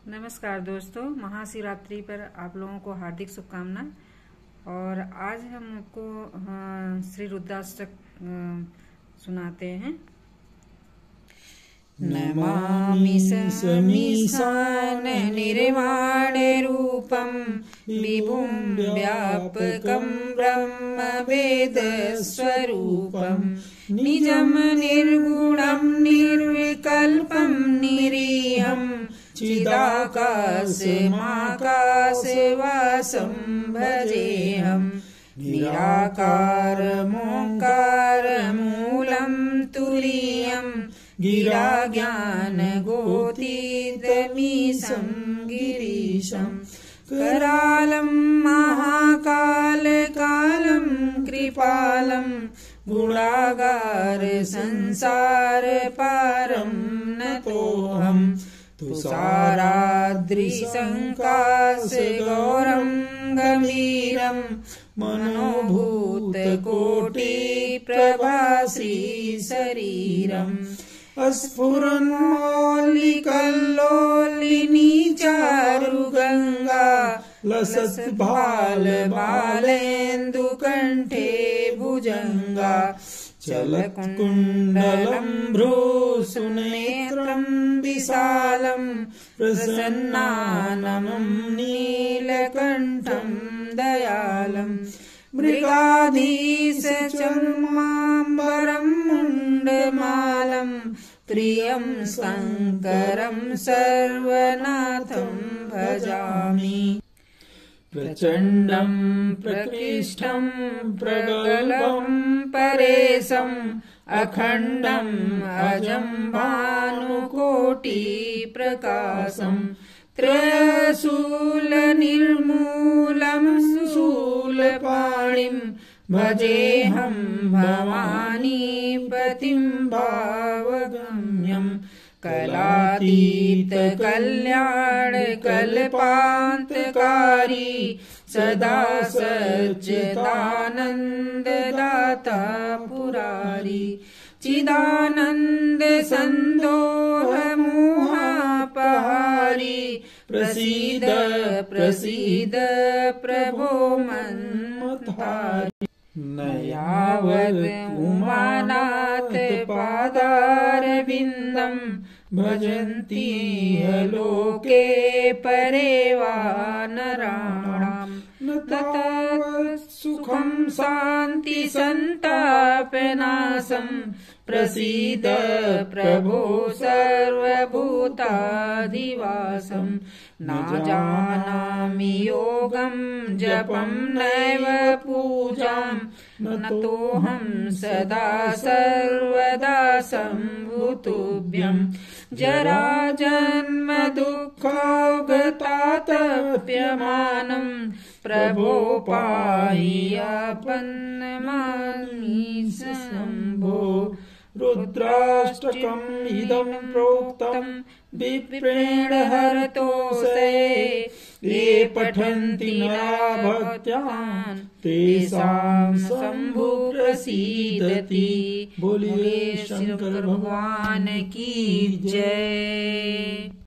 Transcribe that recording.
नमस्कार दोस्तों, महाशिवरात्रि पर आप लोगों को हार्दिक शुभकामनाएं। और आज हमको श्री रुद्राष्टक सुनाते हैं। नमामि समीशान निर्वाण रूपम विभुं व्यापकं ब्रह्म वेद स्वरूपम निजं निर्गुणं निर्विकल्पं निरीहं चिदाकाशमाकाशवासं भजेऽहं निराकारमोङ्कारमूलं तुरीयं गिराज्ञानगोतीतमीशं गिरीशं करालं महाकालकालं कृपालं गुणागार संसार पारं नतोऽहम् तुषाराद्रिसङ्काशगौरं गम्भीरं मनोभूतकोटिप्रभाश्रीशरीरम् स्फुरन्मौलिकल्लोलिनी चारुगङ्गा लसत्बालबालेन्दुकण्ठे भुजङ्गा चलत्कुण्डलं भ्रूसुनेत्रं विशालं प्रसन्नाननं नीलकण्ठं दयालं मृगाधीशचर्माम्बरं मुण्डमालं प्रियं शङ्करं सर्वनाथं भजामि। प्रचण्डं प्रकृष्टं प्रगल्भं परेशम् अखण्डम् अजं भानुकोटिप्रकाशम् त्रयशूलनिर्मूलं शूलपाणिं भजेऽहं भवानीपतिं भावगम्यम् कलातीतकल्याणकल्पान्तकारी सदा सच्चिदानन्ददाता पुरारी चिदानन्द सन्दोहमोहापहारी प्रसीद प्रसीद प्रभो मन्मथारी। न यावत् उमानाथ पादारविन्दं भजन्ति लोके परे वा नराणां न तत् सुखं शान्ति सन्तापनाशं प्रसीद प्रभो सर्वभूताधिवासं न जानामि योगं जपं नैव पूजां न तोऽहं सदा सर्वदा सम्भुतुभ्यं जरा जन्म दुःखौगतातप्यमानं प्रभो पाहि आपन्नमामि शम्भो। रुद्राष्टकम् इदं प्रोक्तं विप्रेण हरतोऽसे ये पठन्ति नरा भक्त्या तेषां शम्भु प्रसीदति। बोलिए शंकर भगवान की जय।